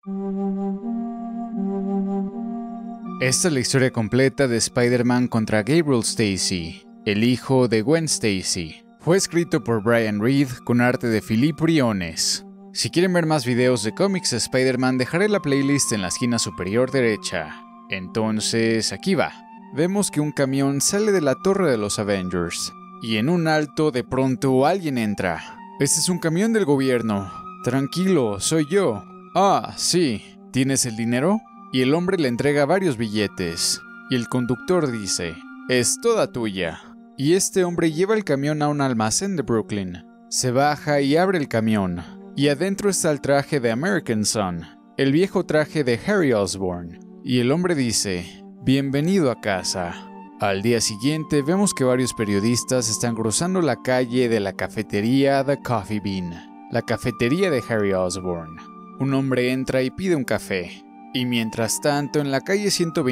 Esta es la historia completa de Spider-Man contra Gabriel Stacy, el hijo de Gwen Stacy. Fue escrito por Brian Reed con arte de Philippe Briones. Si quieren ver más videos de cómics de Spider-Man, dejaré la playlist en la esquina superior derecha. Entonces, aquí va. Vemos que un camión sale de la torre de los Avengers, y en un alto de pronto alguien entra. Este es un camión del gobierno. Tranquilo, soy yo. Ah, sí. ¿Tienes el dinero? Y el hombre le entrega varios billetes. Y el conductor dice, es toda tuya. Y este hombre lleva el camión a un almacén de Brooklyn. Se baja y abre el camión. Y adentro está el traje de American Son, el viejo traje de Harry Osborn. Y el hombre dice, bienvenido a casa. Al día siguiente vemos que varios periodistas están cruzando la calle de la cafetería The Coffee Bean, la cafetería de Harry Osborn. Un hombre entra y pide un café. Y mientras tanto, en la calle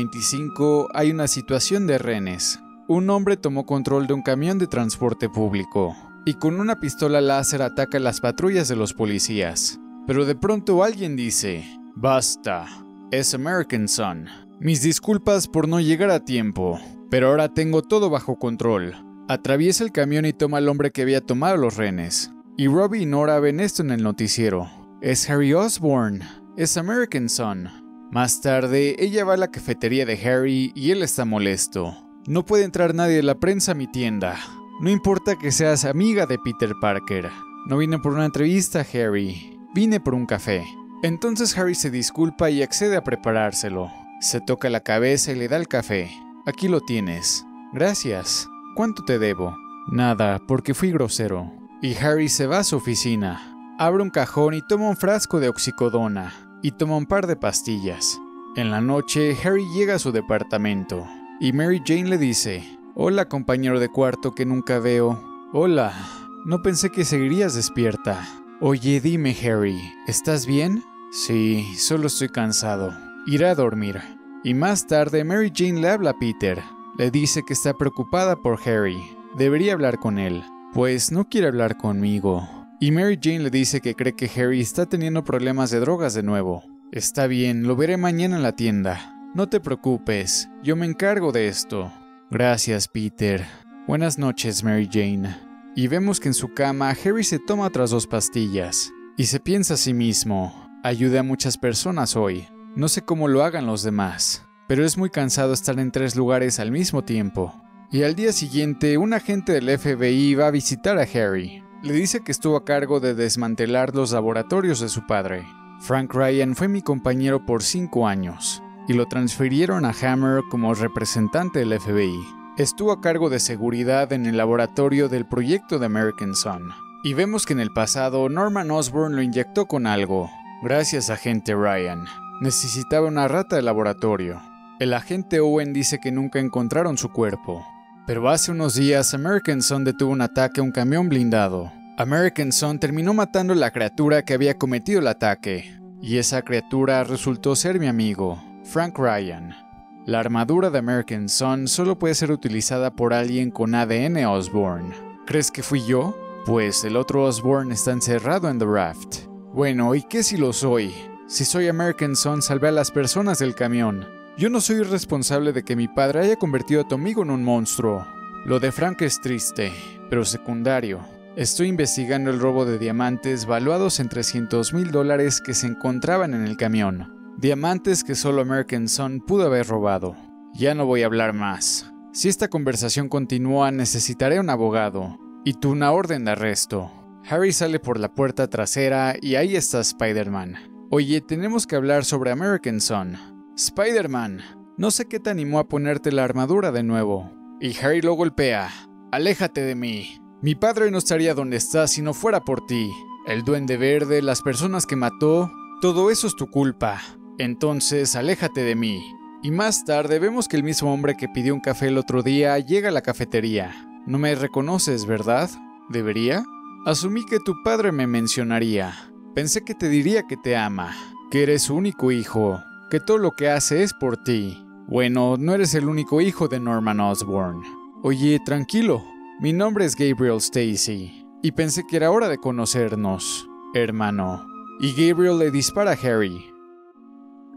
125 hay una situación de rehenes. Un hombre tomó control de un camión de transporte público y con una pistola láser ataca a las patrullas de los policías. Pero de pronto alguien dice, basta, es American Son. Mis disculpas por no llegar a tiempo, pero ahora tengo todo bajo control. Atraviesa el camión y toma al hombre que había tomado los rehenes. Y Robbie y Nora ven esto en el noticiero. Es Harry Osborn, es American Son. Más tarde, ella va a la cafetería de Harry y él está molesto. No puede entrar nadie de la prensa a mi tienda. No importa que seas amiga de Peter Parker. No vine por una entrevista, Harry. Vine por un café. Entonces Harry se disculpa y accede a preparárselo. Se toca la cabeza y le da el café. Aquí lo tienes. Gracias. ¿Cuánto te debo? Nada, porque fui grosero. Y Harry se va a su oficina. Abre un cajón y toma un frasco de oxicodona. Y toma un par de pastillas. En la noche, Harry llega a su departamento. Y Mary Jane le dice, hola compañero de cuarto que nunca veo. Hola, no pensé que seguirías despierta. Oye, dime Harry, ¿estás bien? Sí, solo estoy cansado. Iré a dormir. Y más tarde Mary Jane le habla a Peter. Le dice que está preocupada por Harry. Debería hablar con él. Pues no quiere hablar conmigo. Y Mary Jane le dice que cree que Harry está teniendo problemas de drogas de nuevo. Está bien, lo veré mañana en la tienda. No te preocupes, yo me encargo de esto. Gracias, Peter. Buenas noches, Mary Jane. Y vemos que en su cama Harry se toma otras 2 pastillas. Y se piensa a sí mismo, ayudé a muchas personas hoy. No sé cómo lo hagan los demás, pero es muy cansado estar en 3 lugares al mismo tiempo. Y al día siguiente, un agente del FBI va a visitar a Harry. Le dice que estuvo a cargo de desmantelar los laboratorios de su padre. Frank Ryan fue mi compañero por 5 años, y lo transfirieron a Hammer como representante del FBI. Estuvo a cargo de seguridad en el laboratorio del proyecto de American Son. Y vemos que en el pasado Norman Osborn lo inyectó con algo. Gracias, agente Ryan. Necesitaba una rata de laboratorio. El agente Owen dice que nunca encontraron su cuerpo. Pero hace unos días American Son detuvo un ataque a un camión blindado. American Son terminó matando a la criatura que había cometido el ataque. Y esa criatura resultó ser mi amigo, Frank Ryan. La armadura de American Son solo puede ser utilizada por alguien con ADN Osborn. ¿Crees que fui yo? Pues el otro Osborn está encerrado en The Raft. Bueno, ¿y qué si lo soy? Si soy American Son, salvé a las personas del camión. Yo no soy responsable de que mi padre haya convertido a tu amigo en un monstruo. Lo de Frank es triste, pero secundario. Estoy investigando el robo de diamantes valuados en $300,000 que se encontraban en el camión. Diamantes que solo American Son pudo haber robado. Ya no voy a hablar más. Si esta conversación continúa, necesitaré un abogado. Y tú una orden de arresto. Harry sale por la puerta trasera y ahí está Spider-Man. Oye, tenemos que hablar sobre American Son. Spider-Man, no sé qué te animó a ponerte la armadura de nuevo. Y Harry lo golpea. Aléjate de mí. Mi padre no estaría donde está si no fuera por ti. El Duende Verde, las personas que mató, todo eso es tu culpa. Entonces, aléjate de mí. Y más tarde vemos que el mismo hombre que pidió un café el otro día llega a la cafetería. No me reconoces, ¿verdad? ¿Debería? Asumí que tu padre me mencionaría. Pensé que te diría que te ama, que eres su único hijo, que todo lo que hace es por ti. Bueno, no eres el único hijo de Norman Osborn. Oye, tranquilo. Mi nombre es Gabriel Stacy, y pensé que era hora de conocernos, hermano. Y Gabriel le dispara a Harry.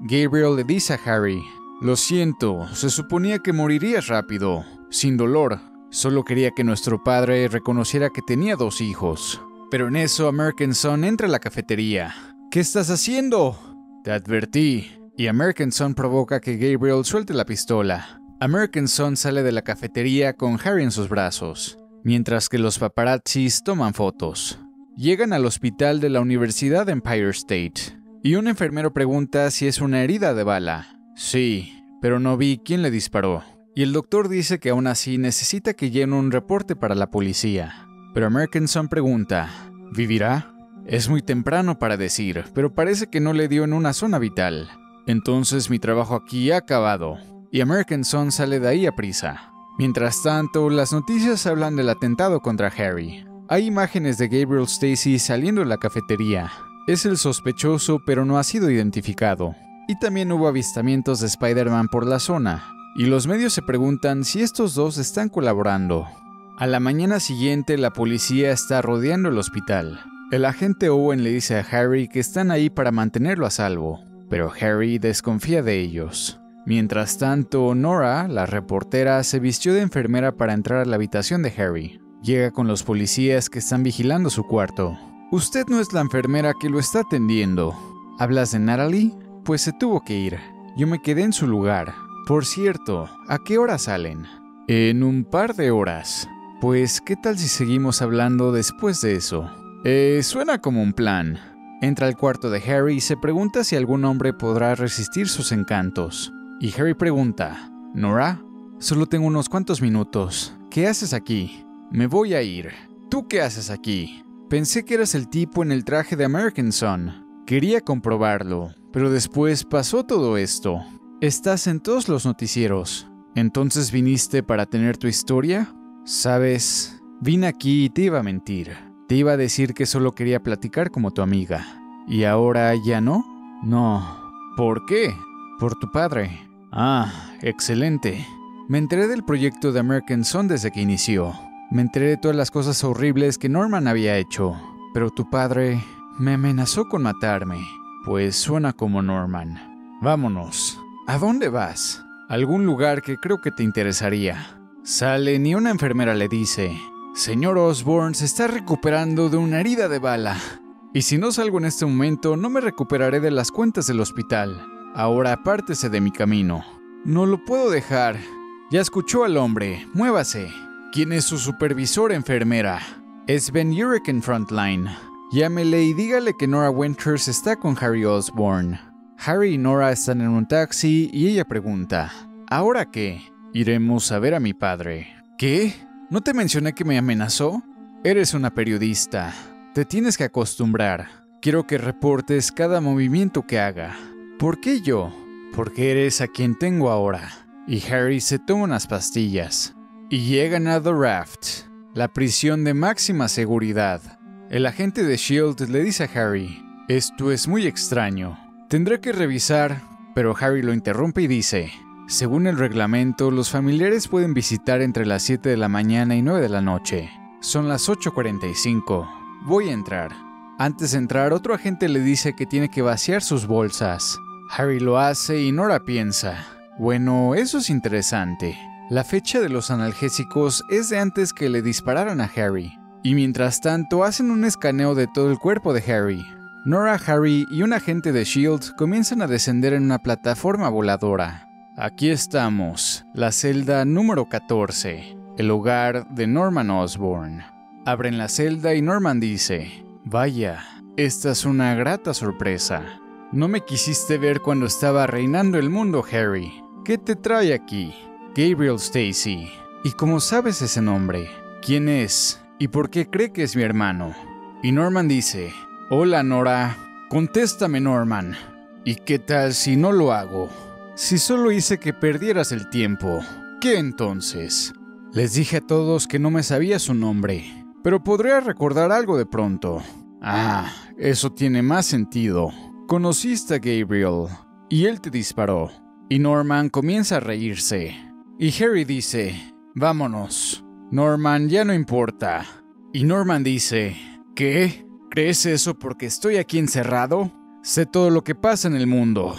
Gabriel le dice a Harry: «Lo siento, se suponía que morirías rápido, sin dolor. Solo quería que nuestro padre reconociera que tenía 2 hijos». Pero en eso American Son entra a la cafetería. «¿Qué estás haciendo?». «Te advertí». Y American Son provoca que Gabriel suelte la pistola. American Son sale de la cafetería con Harry en sus brazos, mientras que los paparazzis toman fotos. Llegan al hospital de la Universidad Empire State, y un enfermero pregunta si es una herida de bala. «Sí, pero no vi quién le disparó». Y el doctor dice que aún así necesita que llene un reporte para la policía. Pero American Son pregunta: ¿vivirá? Es muy temprano para decir, pero parece que no le dio en una zona vital. Entonces mi trabajo aquí ha acabado. Y American Son sale de ahí a prisa. Mientras tanto, las noticias hablan del atentado contra Harry. Hay imágenes de Gabriel Stacy saliendo de la cafetería. Es el sospechoso, pero no ha sido identificado. Y también hubo avistamientos de Spider-Man por la zona. Y los medios se preguntan si estos dos están colaborando. A la mañana siguiente, la policía está rodeando el hospital. El agente Owen le dice a Harry que están ahí para mantenerlo a salvo, pero Harry desconfía de ellos. Mientras tanto, Nora, la reportera, se vistió de enfermera para entrar a la habitación de Harry. Llega con los policías que están vigilando su cuarto. «Usted no es la enfermera que lo está atendiendo. ¿Hablas de Natalie? Pues se tuvo que ir. Yo me quedé en su lugar. Por cierto, ¿a qué hora salen?» «En un par de horas». «Pues, ¿qué tal si seguimos hablando después de eso?» Suena como un plan». Entra al cuarto de Harry y se pregunta si algún hombre podrá resistir sus encantos. Y Harry pregunta: «¿Nora? Solo tengo unos cuantos minutos. ¿Qué haces aquí?» «Me voy a ir». «¿Tú qué haces aquí?» «Pensé que eras el tipo en el traje de American Son. Quería comprobarlo, pero después pasó todo esto. Estás en todos los noticieros. ¿Entonces viniste para tener tu historia?» «Sabes, vine aquí y te iba a mentir. Te iba a decir que solo quería platicar como tu amiga. ¿Y ahora ya no?» «No». «¿Por qué?» «Por tu padre». «Ah, excelente». «Me enteré del proyecto de American Son desde que inició. Me enteré de todas las cosas horribles que Norman había hecho. Pero tu padre me amenazó con matarme». «Pues suena como Norman. Vámonos». «¿A dónde vas?» «A algún lugar que creo que te interesaría». Salen y una enfermera le dice: «Señor Osborn se está recuperando de una herida de bala. Y si no salgo en este momento, no me recuperaré de las cuentas del hospital. Ahora apártese de mi camino». «No lo puedo dejar». «Ya escuchó al hombre, muévase». «¿Quién es su supervisor, enfermera?» «Es Ben Urich en Frontline. Llámele y dígale que Nora Winters está con Harry Osborn». Harry y Nora están en un taxi y ella pregunta: «¿Ahora qué?» «Iremos a ver a mi padre». «¿Qué? ¿No te mencioné que me amenazó?» «Eres una periodista. Te tienes que acostumbrar. Quiero que reportes cada movimiento que haga». «¿Por qué yo?» «Porque eres a quien tengo ahora». Y Harry se toma unas pastillas. Y llegan a The Raft, la prisión de máxima seguridad. El agente de S.H.I.E.L.D. le dice a Harry: «Esto es muy extraño. Tendré que revisar». Pero Harry lo interrumpe y dice: «Según el reglamento, los familiares pueden visitar entre las 7 de la mañana y 9 de la noche. Son las 8:45. Voy a entrar». Antes de entrar, otro agente le dice que tiene que vaciar sus bolsas. Harry lo hace y Nora piensa: «Bueno, eso es interesante». La fecha de los analgésicos es de antes que le dispararan a Harry. Y mientras tanto, hacen un escaneo de todo el cuerpo de Harry. Nora, Harry y un agente de S.H.I.E.L.D. comienzan a descender en una plataforma voladora. Aquí estamos, la celda número 14, el hogar de Norman Osborn. Abren la celda y Norman dice: «Vaya, esta es una grata sorpresa. No me quisiste ver cuando estaba reinando el mundo, Harry. ¿Qué te trae aquí?» «Gabriel Stacy». «¿Y cómo sabes ese nombre? ¿Quién es? ¿Y por qué cree que es mi hermano?» Y Norman dice: «Hola, Nora». «Contéstame, Norman. ¿Y qué tal si no lo hago? Si solo hice que perdieras el tiempo, ¿qué entonces?» «Les dije a todos que no me sabía su nombre, pero podría recordar algo de pronto». «Ah, eso tiene más sentido. Conociste a Gabriel, y él te disparó». Y Norman comienza a reírse. Y Harry dice: «Vámonos». «Norman, ya no importa». Y Norman dice: «¿Qué? ¿Crees eso porque estoy aquí encerrado? Sé todo lo que pasa en el mundo».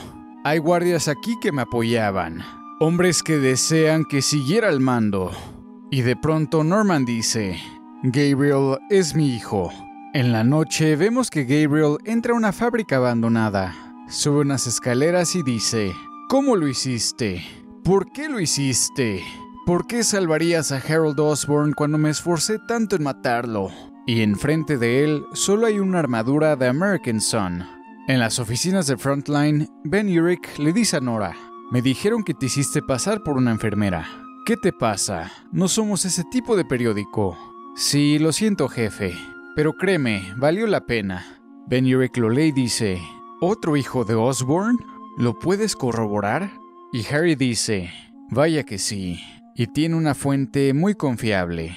Hay guardias aquí que me apoyaban, hombres que desean que siguiera al mando. Y de pronto Norman dice: Gabriel es mi hijo. En la noche vemos que Gabriel entra a una fábrica abandonada, sube unas escaleras y dice: ¿Cómo lo hiciste? ¿Por qué lo hiciste? ¿Por qué salvarías a Harold Osborn cuando me esforcé tanto en matarlo? Y enfrente de él solo hay una armadura de American Son. En las oficinas de Frontline, Ben Urich le dice a Nora: me dijeron que te hiciste pasar por una enfermera. ¿Qué te pasa? No somos ese tipo de periódico. Sí, lo siento, jefe, pero créeme, valió la pena. Ben Urich lo lee y dice: ¿otro hijo de Osborn? ¿Lo puedes corroborar? Y Harry dice: vaya que sí, y tiene una fuente muy confiable.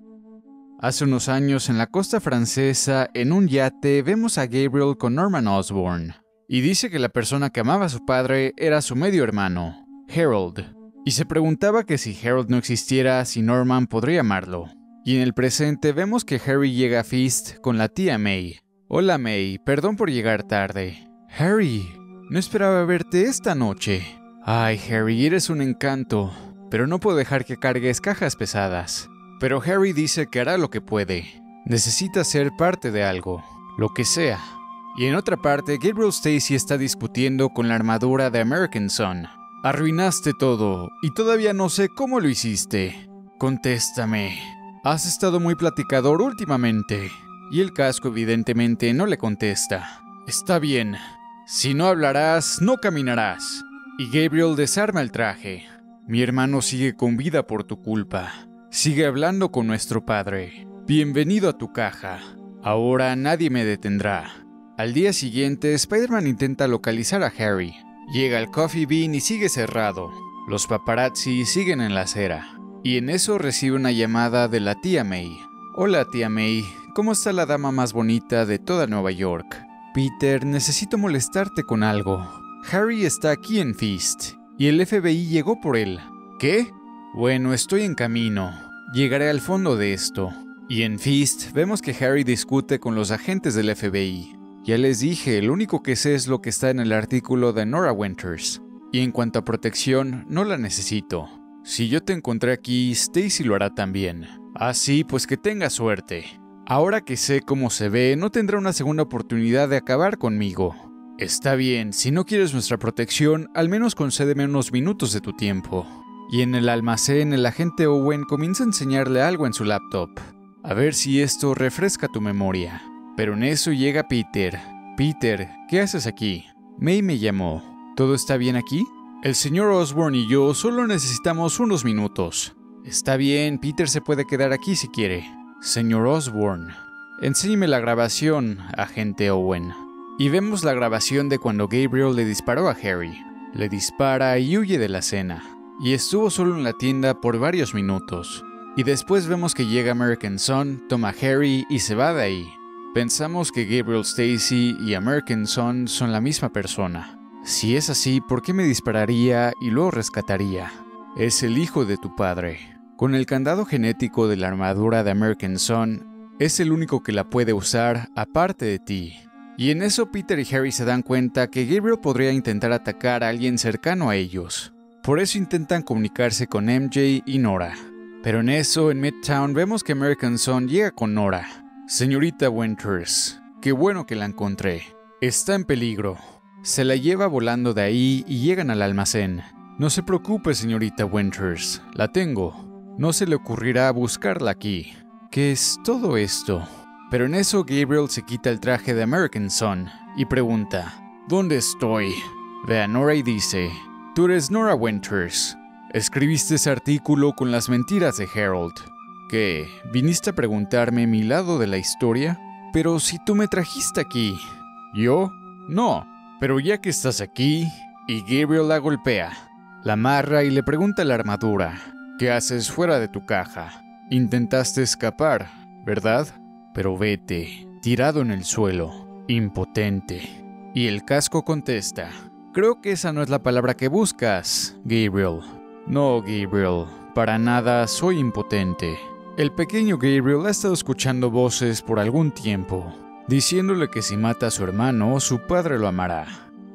Hace unos años, en la costa francesa, en un yate, vemos a Gabriel con Norman Osborn, y dice que la persona que amaba a su padre era su medio hermano, Harold, y se preguntaba que si Harold no existiera, si Norman podría amarlo. Y en el presente vemos que Harry llega a Feast con la tía May. Hola May, perdón por llegar tarde. Harry, no esperaba verte esta noche. Ay Harry, eres un encanto, pero no puedo dejar que cargues cajas pesadas. Pero Harry dice que hará lo que puede. Necesita ser parte de algo, lo que sea. Y en otra parte, Gabriel Stacy está discutiendo con la armadura de American Son. Arruinaste todo, y todavía no sé cómo lo hiciste. Contéstame. Has estado muy platicador últimamente. Y el casco evidentemente no le contesta. Está bien. Si no hablarás, no caminarás. Y Gabriel desarma el traje. Mi hermano sigue con vida por tu culpa. Sigue hablando con nuestro padre. Bienvenido a tu caja. Ahora nadie me detendrá. Al día siguiente, Spider-Man intenta localizar a Harry. Llega al Coffee Bean y sigue cerrado. Los paparazzi siguen en la acera. Y en eso recibe una llamada de la tía May. Hola tía May, ¿cómo está la dama más bonita de toda Nueva York? Peter, necesito molestarte con algo. Harry está aquí en Feast, y el FBI llegó por él. ¿Qué? Bueno, estoy en camino. Llegaré al fondo de esto. Y en Feast vemos que Harry discute con los agentes del FBI. Ya les dije, lo único que sé es lo que está en el artículo de Nora Winters. Y en cuanto a protección, no la necesito. Si yo te encontré aquí, Stacy lo hará también. Ah, sí, pues que tenga suerte. Ahora que sé cómo se ve, no tendrá una segunda oportunidad de acabar conmigo. Está bien, si no quieres nuestra protección, al menos concédeme unos minutos de tu tiempo. Y en el almacén, el agente Owen comienza a enseñarle algo en su laptop. A ver si esto refresca tu memoria. Pero en eso llega Peter. Peter, ¿qué haces aquí? May me llamó. ¿Todo está bien aquí? El señor Osborn y yo solo necesitamos unos minutos. Está bien, Peter se puede quedar aquí si quiere. Señor Osborn, enséñeme la grabación, agente Owen. Y vemos la grabación de cuando Gabriel le disparó a Harry. Le dispara y huye de la escena. Y estuvo solo en la tienda por varios minutos. Y después vemos que llega American Son, toma a Harry y se va de ahí. Pensamos que Gabriel Stacy y American Son son la misma persona. Si es así, ¿por qué me dispararía y luego rescataría? Es el hijo de tu padre. Con el candado genético de la armadura de American Son, es el único que la puede usar aparte de ti. Y en eso Peter y Harry se dan cuenta que Gabriel podría intentar atacar a alguien cercano a ellos. Por eso intentan comunicarse con MJ y Nora. Pero en eso, en Midtown, vemos que American Son llega con Nora. Señorita Winters, qué bueno que la encontré. Está en peligro. Se la lleva volando de ahí y llegan al almacén. No se preocupe, señorita Winters, la tengo. No se le ocurrirá buscarla aquí. ¿Qué es todo esto? Pero en eso Gabriel se quita el traje de American Son y pregunta: ¿dónde estoy? Ve a Nora y dice: tú eres Nora Winters. Escribiste ese artículo con las mentiras de Harold. ¿Qué? ¿Viniste a preguntarme mi lado de la historia? Pero si tú me trajiste aquí. ¿Yo? No. Pero ya que estás aquí... Y Gabriel la golpea. La amarra y le pregunta a la armadura: ¿qué haces fuera de tu caja? Intentaste escapar, ¿verdad? Pero vete, tirado en el suelo, impotente. Y el casco contesta: creo que esa no es la palabra que buscas, Gabriel. No, Gabriel, para nada soy impotente. El pequeño Gabriel ha estado escuchando voces por algún tiempo, diciéndole que si mata a su hermano, su padre lo amará.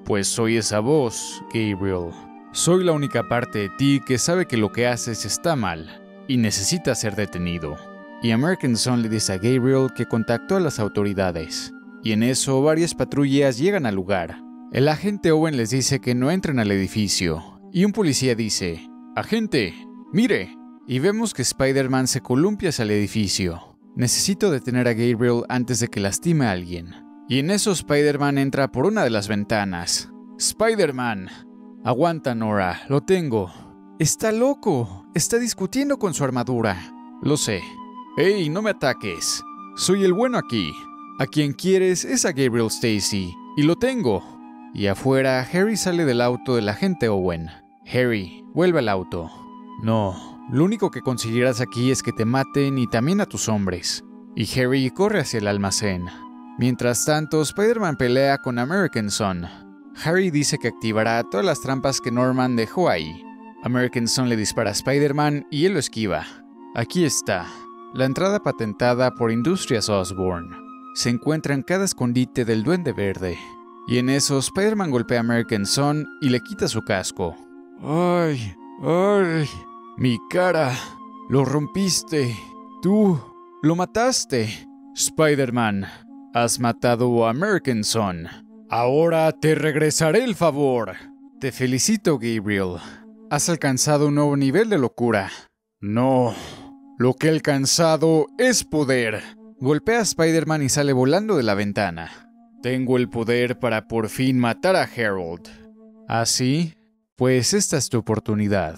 Pues soy esa voz, Gabriel. Soy la única parte de ti que sabe que lo que haces está mal y necesita ser detenido. Y American Son le dice a Gabriel que contactó a las autoridades. Y en eso varias patrullas llegan al lugar. El agente Owen les dice que no entren al edificio. Y un policía dice, «Agente, mire». Y vemos que Spider-Man se columpia hacia el edificio. Necesito detener a Gabriel antes de que lastime a alguien. Y en eso Spider-Man entra por una de las ventanas. «Spider-Man». «Aguanta, Nora, lo tengo». «Está loco, está discutiendo con su armadura». «Lo sé». «Hey, no me ataques. Soy el bueno aquí. A quien quieres es a Gabriel Stacy, y lo tengo». Y afuera, Harry sale del auto del agente Owen. «Harry, vuelve al auto». «No, lo único que conseguirás aquí es que te maten y también a tus hombres». Y Harry corre hacia el almacén. Mientras tanto, Spider-Man pelea con American Son. Harry dice que activará todas las trampas que Norman dejó ahí. American Son le dispara a Spider-Man y él lo esquiva. Aquí está, la entrada patentada por Industrias Osborn. Se encuentra en cada escondite del Duende Verde. Y en eso, Spider-Man golpea a American Son y le quita su casco. ¡Ay! ¡Ay! ¡Mi cara! ¡Lo rompiste! ¡Tú! ¡Lo mataste! Spider-Man, has matado a American Son. Ahora te regresaré el favor. Te felicito, Gabriel. Has alcanzado un nuevo nivel de locura. No, lo que he alcanzado es poder. Golpea a Spider-Man y sale volando de la ventana. Tengo el poder para por fin matar a Harold. ¿Ah, sí? Pues esta es tu oportunidad.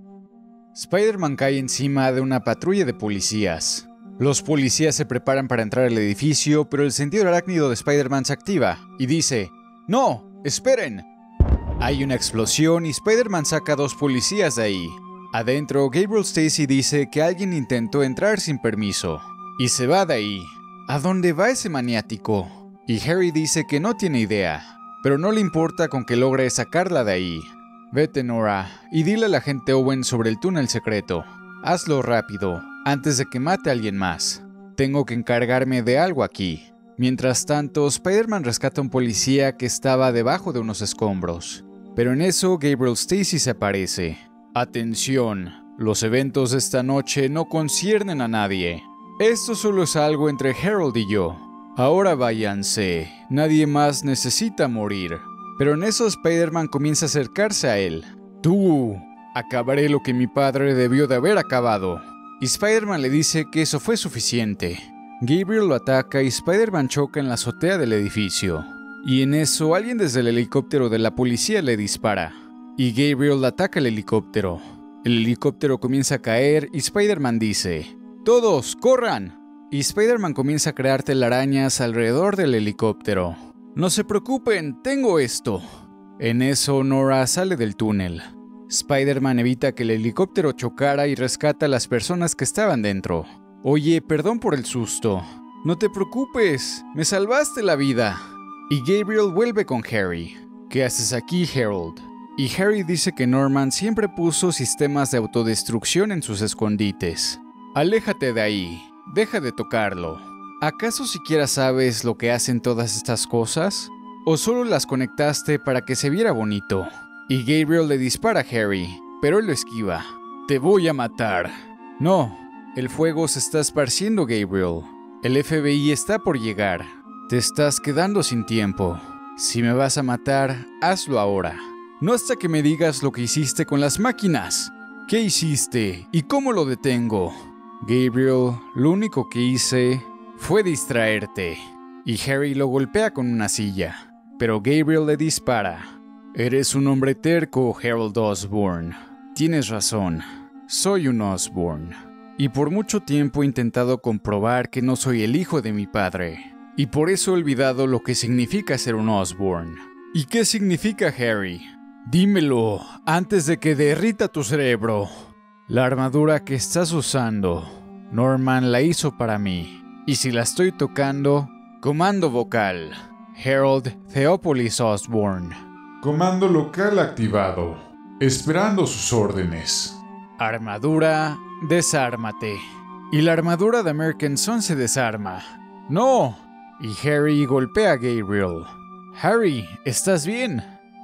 Spider-Man cae encima de una patrulla de policías. Los policías se preparan para entrar al edificio, pero el sentido arácnido de Spider-Man se activa y dice: ¡No! ¡Esperen! Hay una explosión y Spider-Man saca a 2 policías de ahí. Adentro, Gabriel Stacy dice que alguien intentó entrar sin permiso y se va de ahí. ¿A dónde va ese maniático? Y Harry dice que no tiene idea, pero no le importa con que logre sacarla de ahí. Vete, Nora, y dile al agente Owen sobre el túnel secreto. Hazlo rápido, antes de que mate a alguien más. Tengo que encargarme de algo aquí. Mientras tanto, Spider-Man rescata a un policía que estaba debajo de unos escombros. Pero en eso, Gabriel Stacy se aparece. Atención, los eventos de esta noche no conciernen a nadie. Esto solo es algo entre Harold y yo. Ahora váyanse, nadie más necesita morir. Pero en eso Spider-Man comienza a acercarse a él. Tú, acabaré lo que mi padre debió de haber acabado. Y Spider-Man le dice que eso fue suficiente. Gabriel lo ataca y Spider-Man choca en la azotea del edificio. Y en eso alguien desde el helicóptero de la policía le dispara. Y Gabriel ataca el helicóptero. El helicóptero comienza a caer y Spider-Man dice: ¡Todos, corran! Y Spider-Man comienza a crear telarañas alrededor del helicóptero. No se preocupen, tengo esto. En eso Nora sale del túnel. Spider-Man evita que el helicóptero chocara y rescata a las personas que estaban dentro. Oye, perdón por el susto. No te preocupes, me salvaste la vida. Y Gabriel vuelve con Harry. ¿Qué haces aquí, Harold? Y Harry dice que Norman siempre puso sistemas de autodestrucción en sus escondites. Aléjate de ahí, deja de tocarlo. ¿Acaso siquiera sabes lo que hacen todas estas cosas? ¿O solo las conectaste para que se viera bonito? Y Gabriel le dispara a Harry, pero él lo esquiva. Te voy a matar. No, el fuego se está esparciendo, Gabriel. El FBI está por llegar. Te estás quedando sin tiempo. Si me vas a matar, hazlo ahora. No hasta que me digas lo que hiciste con las máquinas. ¿Qué hiciste y cómo lo detengo? Gabriel, lo único que hice fue distraerte. Y Harry lo golpea con una silla. Pero Gabriel le dispara. Eres un hombre terco, Harold Osborn. Tienes razón. Soy un Osborn. Y por mucho tiempo he intentado comprobar que no soy el hijo de mi padre. Y por eso he olvidado lo que significa ser un Osborn. ¿Y qué significa, Harry? Dímelo, antes de que derrita tu cerebro. La armadura que estás usando, Norman la hizo para mí. Y si la estoy tocando, comando vocal. Harold Theopolis Osborn. Comando local activado. Esperando sus órdenes. Armadura, desármate. Y la armadura de American Son se desarma. ¡No! Y Harry golpea a Gabriel. Harry, ¿estás bien?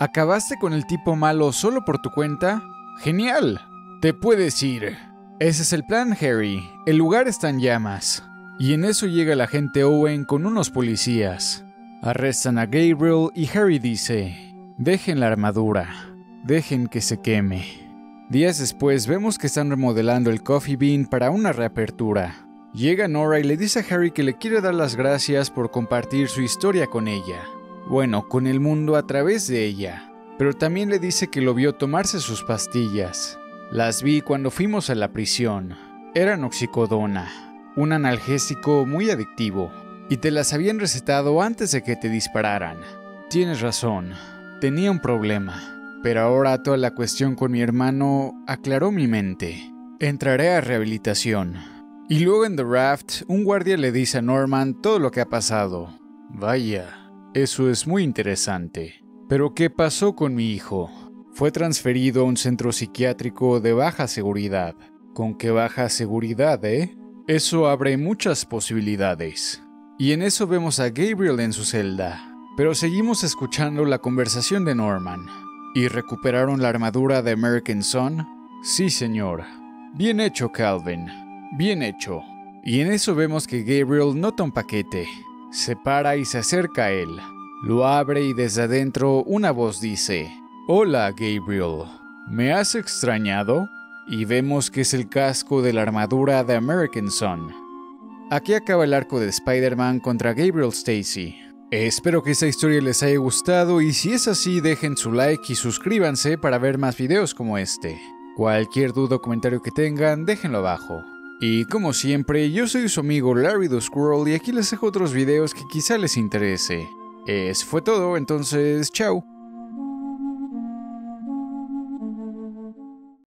¿Acabaste con el tipo malo solo por tu cuenta? ¡Genial! Te puedes ir. Ese es el plan, Harry. El lugar está en llamas. Y en eso llega el agente Owen con unos policías. Arrestan a Gabriel y Harry dice: dejen la armadura, dejen que se queme. Días después vemos que están remodelando el Coffee Bean para una reapertura. Llega Nora y le dice a Harry que le quiere dar las gracias por compartir su historia con ella. Bueno, con el mundo a través de ella. Pero también le dice que lo vio tomarse sus pastillas. Las vi cuando fuimos a la prisión. Eran oxicodona, un analgésico muy adictivo. Y te las habían recetado antes de que te dispararan. Tienes razón, tenía un problema. Pero ahora toda la cuestión con mi hermano aclaró mi mente. Entraré a rehabilitación. Y luego en The Raft, un guardia le dice a Norman todo lo que ha pasado. Vaya, eso es muy interesante. Pero ¿qué pasó con mi hijo? Fue transferido a un centro psiquiátrico de baja seguridad. ¿Con qué baja seguridad, eh? Eso abre muchas posibilidades. Y en eso vemos a Gabriel en su celda. Pero seguimos escuchando la conversación de Norman. ¿Y recuperaron la armadura de American Son? Sí, señor. Bien hecho, Calvin. Bien hecho. Y en eso vemos que Gabriel nota un paquete. Se para y se acerca a él. Lo abre y desde adentro una voz dice: Hola, Gabriel. ¿Me has extrañado? Y vemos que es el casco de la armadura de American Son. Aquí acaba el arco de Spider-Man contra Gabriel Stacy. Espero que esta historia les haya gustado y si es así dejen su like y suscríbanse para ver más videos como este. Cualquier duda o comentario que tengan, déjenlo abajo. Y como siempre, yo soy su amigo Larry the Squirrel y aquí les dejo otros videos que quizá les interese. Eso fue todo, entonces chao.